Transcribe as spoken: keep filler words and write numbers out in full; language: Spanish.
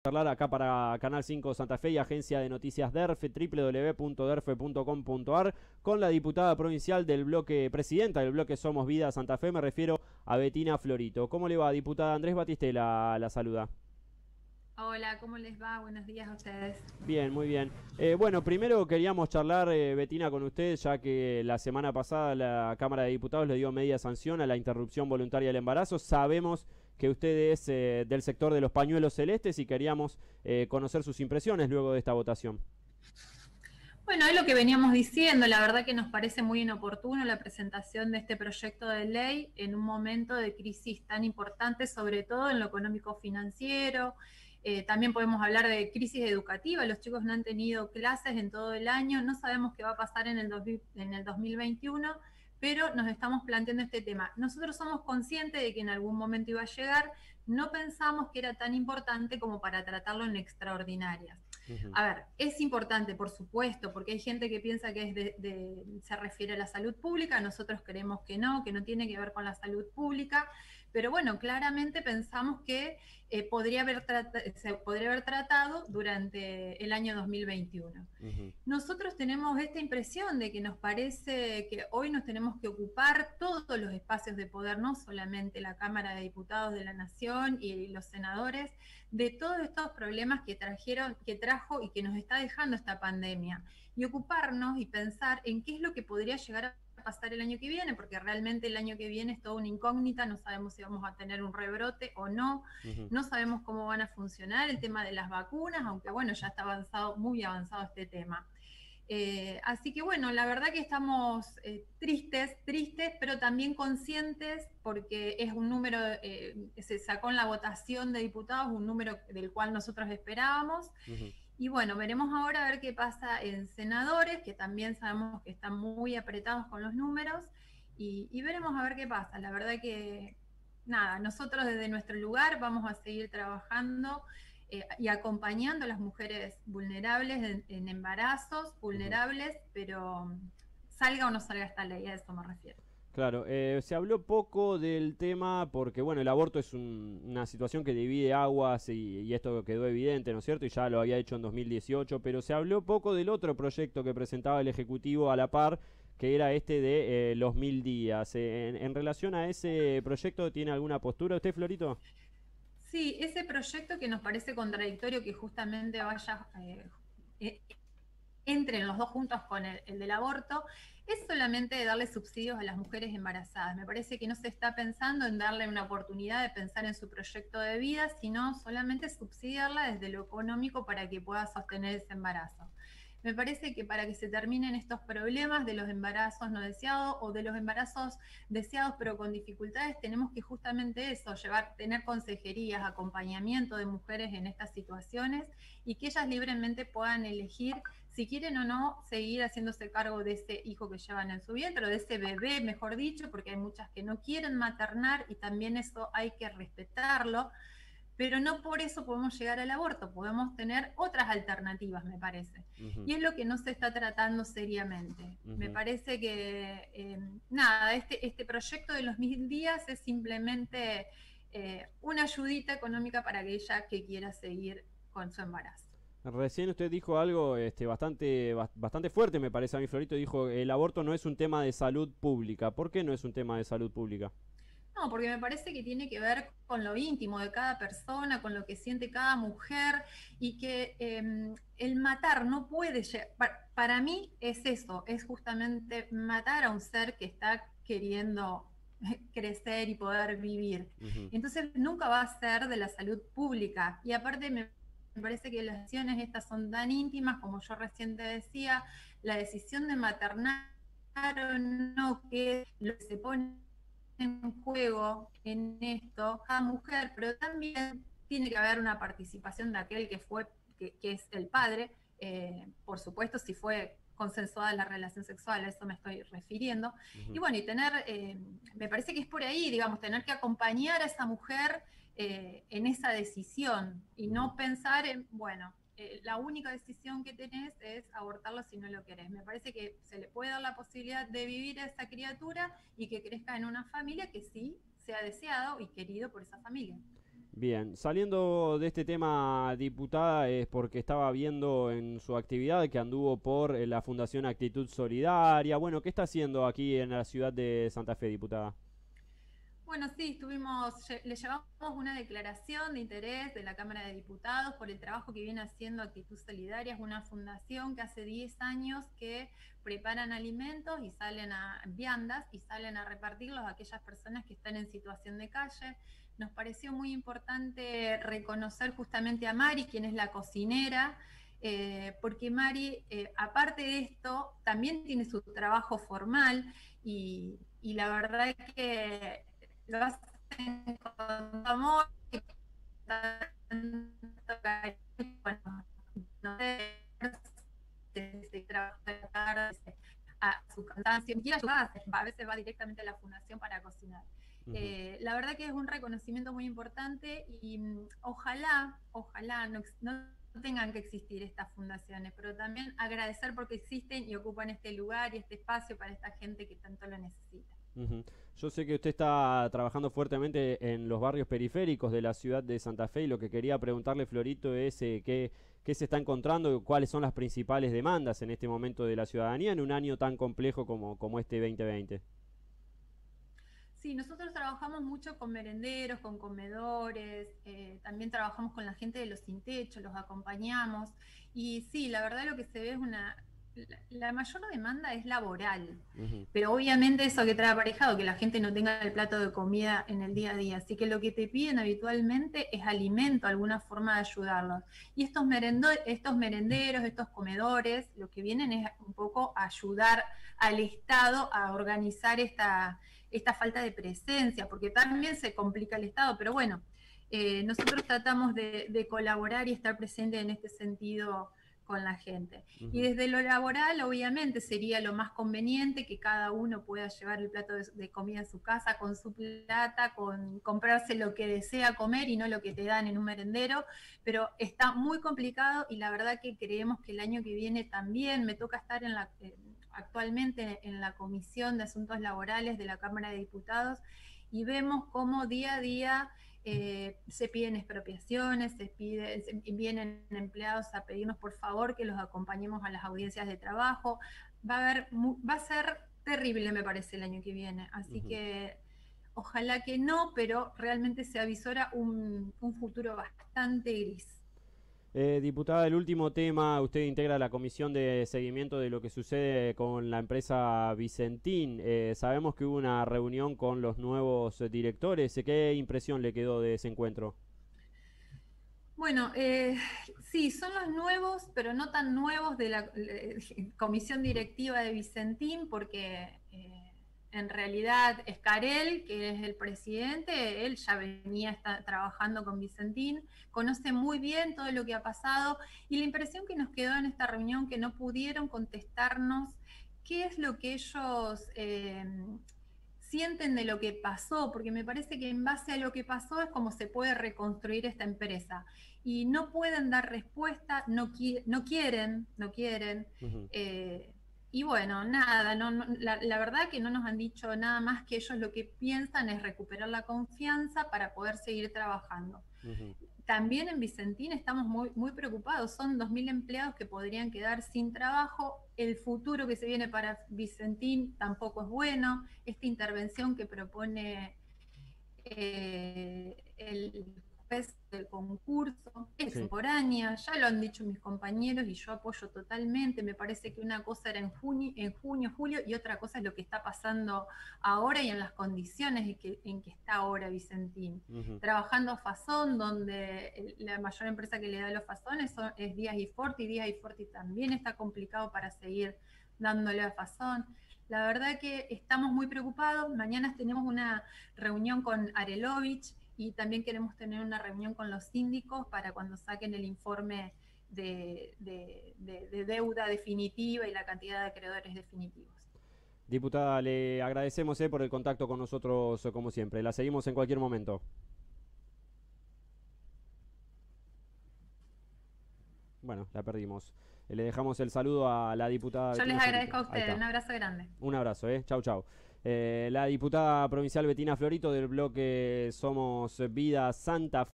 Charlar acá para Canal cinco Santa Fe y Agencia de Noticias DERFE, doble u doble u doble u punto derfe punto com punto ar, con la diputada provincial del bloque, presidenta del bloque Somos Vida Santa Fe, me refiero a Bettina Florito. ¿Cómo le va, diputada? Andrés Batistela la saluda. Hola, ¿cómo les va? Buenos días a ustedes. Bien, muy bien. Eh, bueno, primero queríamos charlar, eh, Bettina, con usted, ya que la semana pasada la Cámara de Diputados le dio media sanción a la interrupción voluntaria del embarazo. Sabemos que usted es eh, del sector de los pañuelos celestes y queríamos eh, conocer sus impresiones luego de esta votación. Bueno, es lo que veníamos diciendo, la verdad que nos parece muy inoportuno la presentación de este proyecto de ley en un momento de crisis tan importante, sobre todo en lo económico-financiero. Eh, también podemos hablar de crisis educativa, los chicos no han tenido clases en todo el año, no sabemos qué va a pasar en el, dos mil, en el dos mil veintiuno, pero nos estamos planteando este tema. Nosotros somos conscientes de que en algún momento iba a llegar, no pensamos que era tan importante como para tratarlo en extraordinarias. Ujú. A ver, es importante, por supuesto, porque hay gente que piensa que es de, de, se refiere a la salud pública, nosotros creemos que no, que no tiene que ver con la salud pública, pero bueno, claramente pensamos que eh, podría, haber se podría haber tratado durante el año dos mil veintiuno. Ujú. Nosotros tenemos esta impresión de que nos parece que hoy nos tenemos que ocupar todos los espacios de poder, no solamente la Cámara de Diputados de la Nación y los senadores, de todos estos problemas que trajeron, que trajo y que nos está dejando esta pandemia, y ocuparnos y pensar en qué es lo que podría llegar a pasar el año que viene, porque realmente el año que viene es toda una incógnita, no sabemos si vamos a tener un rebrote o no, Ujú. no sabemos cómo van a funcionar el tema de las vacunas, aunque bueno, ya está avanzado, muy avanzado este tema. Eh, así que bueno, la verdad que estamos eh, tristes, tristes, pero también conscientes porque es un número, eh, se sacó en la votación de diputados, un número del cual nosotros esperábamos. Ujú. Y bueno, veremos ahora a ver qué pasa en senadores, que también sabemos que están muy apretados con los números, y, y veremos a ver qué pasa. La verdad que, nada, nosotros desde nuestro lugar vamos a seguir trabajando eh, y acompañando a las mujeres vulnerables en, en embarazos, Ujú. vulnerables, pero salga o no salga esta ley, a eso me refiero. Claro, eh, se habló poco del tema porque, bueno, el aborto es un- una situación que divide aguas y, y esto quedó evidente, ¿no es cierto? Y ya lo había hecho en dos mil dieciocho, pero se habló poco del otro proyecto que presentaba el Ejecutivo a la par, que era este de eh, los mil días. Eh, en, en relación a ese proyecto, ¿tiene alguna postura usted, Florito? Sí, ese proyecto que nos parece contradictorio que justamente vaya... Eh, eh, entren los dos juntos con el, el del aborto, es solamente darle subsidios a las mujeres embarazadas. Me parece que no se está pensando en darle una oportunidad de pensar en su proyecto de vida, sino solamente subsidiarla desde lo económico para que pueda sostener ese embarazo. Me parece que para que se terminen estos problemas de los embarazos no deseados o de los embarazos deseados pero con dificultades, tenemos que justamente eso, llevar, tener consejerías, acompañamiento de mujeres en estas situaciones y que ellas libremente puedan elegir si quieren o no seguir haciéndose cargo de ese hijo que llevan en su vientre, o de ese bebé, mejor dicho, porque hay muchas que no quieren maternar y también eso hay que respetarlo, pero no por eso podemos llegar al aborto, podemos tener otras alternativas, me parece. Ujú. Y es lo que no se está tratando seriamente. Me Ujú. parece que, eh, nada, este, este proyecto de los mil días es simplemente eh, una ayudita económica para aquella que quiera seguir con su embarazo. Recién usted dijo algo este, bastante, bas- bastante fuerte, me parece a mí, Florito. Dijo, el aborto no es un tema de salud pública. ¿Por qué no es un tema de salud pública? No, porque me parece que tiene que ver con lo íntimo de cada persona, con lo que siente cada mujer y que eh, el matar no puede llegar, para, para mí es eso, es justamente matar a un ser que está queriendo crecer y poder vivir. Ujú. Entonces nunca va a ser de la salud pública y aparte me me parece que las decisiones estas son tan íntimas, como yo recién te decía, la decisión de maternar o no, que lo que se pone en juego en esto cada mujer, pero también tiene que haber una participación de aquel que fue, que, que es el padre, eh, por supuesto, si fue consensuada la relación sexual, a eso me estoy refiriendo. Y Ujú. bueno, y tener, eh, me parece que es por ahí, digamos, tener que acompañar a esa mujer eh, en esa decisión y Ujú. no pensar en, bueno, eh, la única decisión que tenés es abortarlo si no lo querés. Me parece que se le puede dar la posibilidad de vivir a esa criatura y que crezca en una familia que sí sea deseado y querido por esa familia. Bien, saliendo de este tema, diputada, es porque estaba viendo en su actividad que anduvo por eh, la Fundación Actitud Solidaria. Bueno, ¿qué está haciendo aquí en la ciudad de Santa Fe, diputada? Bueno, sí, estuvimos, lle- le llevamos una declaración de interés de la Cámara de Diputados por el trabajo que viene haciendo Actitud Solidaria. Es una fundación que hace diez años que preparan alimentos y salen a viandas y salen a repartirlos a aquellas personas que están en situación de calle. Nos pareció muy importante reconocer justamente a Mari, quien es la cocinera, eh, porque Mari, eh, aparte de esto, también tiene su trabajo formal y, y la verdad es que lo hacen con amor y con tanto cariño. Bueno, no sé, se trabaja a su cansancio, quiere ayudar, a veces va directamente a la fundación para cocinar. Ujú. Eh, la verdad que es un reconocimiento muy importante y um, ojalá, ojalá no, no tengan que existir estas fundaciones, pero también agradecer porque existen y ocupan este lugar y este espacio para esta gente que tanto lo necesita. Ujú. Yo sé que usted está trabajando fuertemente en los barrios periféricos de la ciudad de Santa Fe y lo que quería preguntarle, Florito, es eh, qué, qué se está encontrando, cuáles son las principales demandas en este momento de la ciudadanía en un año tan complejo como, como este dos mil veinte. Sí, nosotros trabajamos mucho con merenderos, con comedores, eh, también trabajamos con la gente de los sin techo, los acompañamos. Y sí, la verdad lo que se ve es una... La, la mayor demanda es laboral, Ujú. pero obviamente eso que trae aparejado, que la gente no tenga el plato de comida en el día a día. Así que lo que te piden habitualmente es alimento, alguna forma de ayudarlos. Y estos, merendo, estos merenderos, estos comedores, lo que vienen es un poco a ayudar al Estado a organizar esta esta falta de presencia, porque también se complica el Estado, pero bueno, eh, nosotros tratamos de, de, colaborar y estar presentes en este sentido con la gente. Y Ujú. desde lo laboral, obviamente, sería lo más conveniente que cada uno pueda llevar el plato de, de comida a su casa con su plata, con comprarse lo que desea comer y no lo que te dan en un merendero, pero está muy complicado y la verdad que creemos que el año que viene también me toca estar en la... Eh, actualmente en la Comisión de Asuntos Laborales de la Cámara de Diputados y vemos cómo día a día eh, se piden expropiaciones, se pide, se, vienen empleados a pedirnos por favor que los acompañemos a las audiencias de trabajo. Va a, haber, va a ser terrible, me parece, el año que viene. Así Ujú. que ojalá que no, pero realmente se avisora un, un futuro bastante gris. Eh, diputada, el último tema, usted integra la comisión de seguimiento de lo que sucede con la empresa Vicentín. Eh, sabemos que hubo una reunión con los nuevos eh, directores. ¿Qué impresión le quedó de ese encuentro? Bueno, eh, sí, son los nuevos, pero no tan nuevos de la eh, comisión directiva de Vicentín, porque eh, en realidad Escarel, que es el presidente, él ya venía está, trabajando con Vicentín, conoce muy bien todo lo que ha pasado y la impresión que nos quedó en esta reunión que no pudieron contestarnos qué es lo que ellos... Eh, sienten de lo que pasó, porque me parece que en base a lo que pasó es como se puede reconstruir esta empresa. Y no pueden dar respuesta, no, qui no quieren, no quieren. Ujú. Eh, y bueno, nada, no, no, la, la verdad que no nos han dicho nada más que ellos lo que piensan es recuperar la confianza para poder seguir trabajando. Ujú. También en Vicentín estamos muy, muy preocupados, son dos mil empleados que podrían quedar sin trabajo, el futuro que se viene para Vicentín tampoco es bueno, esta intervención que propone eh, el juez del concurso es Sí. extemporánea, ya lo han dicho mis compañeros y yo apoyo totalmente, me parece que una cosa era en junio, en junio, julio y otra cosa es lo que está pasando ahora y en las condiciones en que, en que está ahora Vicentín. Ujú. Trabajando a Fazón, donde la mayor empresa que le da los Fazones son, es Díaz y Forti, Díaz y Forti también está complicado para seguir dándole a Fazón. La verdad que estamos muy preocupados. Mañana tenemos una reunión con Arelovich y también queremos tener una reunión con los síndicos para cuando saquen el informe de, de, de, de deuda definitiva y la cantidad de acreedores definitivos. Diputada, le agradecemos eh, por el contacto con nosotros eh, como siempre. La seguimos en cualquier momento. Bueno, la perdimos. Eh, le dejamos el saludo a la diputada Yo les Betina agradezco Florito. a Ahí ustedes. está. Un abrazo grande. Un abrazo, ¿eh? Chau, chau. Eh, la diputada provincial Betina Florito del bloque Somos Vida Santa Fe.